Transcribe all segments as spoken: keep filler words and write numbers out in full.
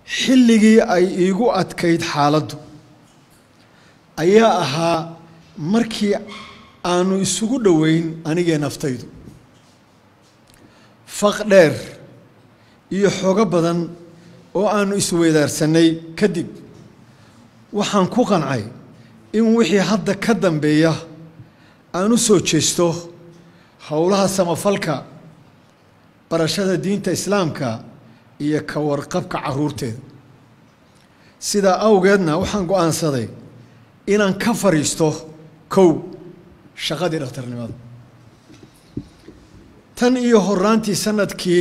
xilligii ay iigu adkayd xaaladdu ayaa ahaa markii aanu isugu dhoweyn anigee naftaydu faq dheer iyo xogo badan oo aanu isweydaarsanay kadib waxaan ku qancay in wixii hadda ka dambeeya aan u soo jeesto howlaha samafalka barashada diinta islaamka iyo ka warqabka caruurteeda sidaa awgeedna waxaan go'aansaday inaan ka fariisto kow shaqadii dhakhtarnimada tan iyo horaantii sanadkii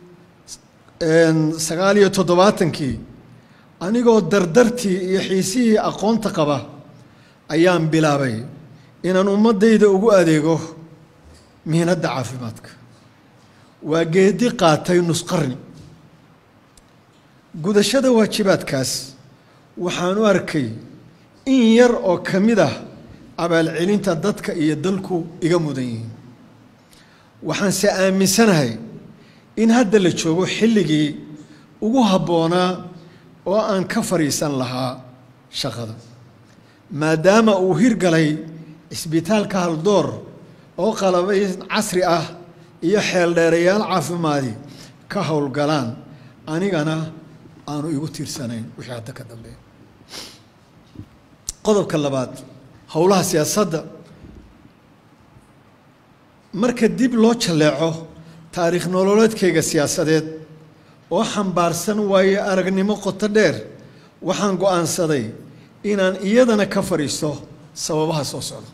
sagaal iyo toddobaatankii anigoo dardartii iyo xiisihii aqoonta qaba ayaan bilaabay inaan ummadayda ugu adeego mihnadda caafimaadka waa geedi qaatay nus qarni gudashada waajibaadkaas waxaan u arkay in yar oo ka mid ah abaalcelinta dadka iyo dalku iga mudan yihiin waxaanse aaminsanahay in hadda la joogo xilligii ugu habboonaa oo aan ka fariisan lahaa shaqada maadaama uu hirgalay isbitaalka haldoor oo qalabay casri ah iyo xeeldheerayaal caafimaadi ka howlgalaan anigana aanu igu tiirsanayn wixii hadda ka dambeeya qodobka labaad howlaha siyaasadda marka dib loo jaleeco taariikh nololeedkayga siyaasadeed oo xambaarsan waayo aragnimo qoto dheer waxaan go'aansaday inaan iyadana ka fadhiisto sababaha soo socda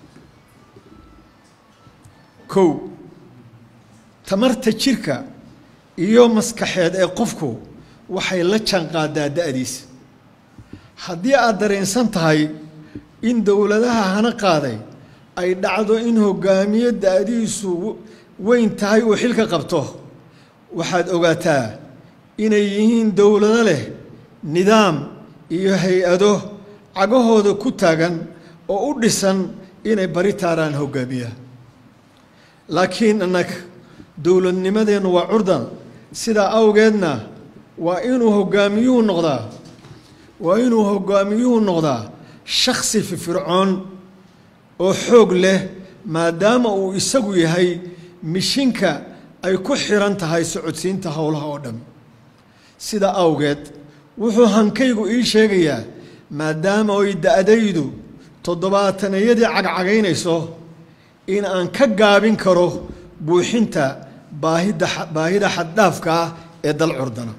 kow tamarta jirka iyo maskaxeed ee qofku waxay la jaanqaadaa da'diisa haddii aad dareensan tahay in dowladaha hana qaaday ay dhacdo in hogaamiye da'diisu weyn tahay uu xilka qabto waxaad ogaataa inay yihiin dowlado leh nidaam iyo hay-ado cagahooda ku taagan oo u dhisan inay bari taaraan hogaamiyaha laakiin annaga dowladnimadeennu waa curdan sidaa awgeedna waa inuu hogaamiyuhu noqdaa waa inuu hogaamiyuhu noqdaa shakhsi firfircoon oo xoog leh maadaama uu isagu yahay mishinka ay ku xiran tahay socodsiinta howlaha oo dhan sidaa awgeed wuxuu hankaygu ii sheegayaa maadaama ay da'daydu toddobaatanayadii cagcagaynayso in aan ka gaabin karo buuxinta baahida baahida xaddhaafka ah ee dal curdana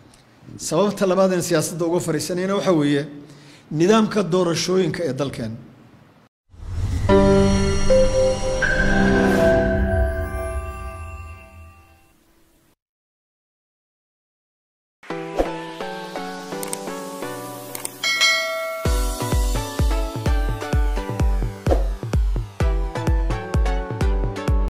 sababta labaad ee siyaasadda uga fariisanayna waxa weeye nidaamka doorashooyinka ee dalkeen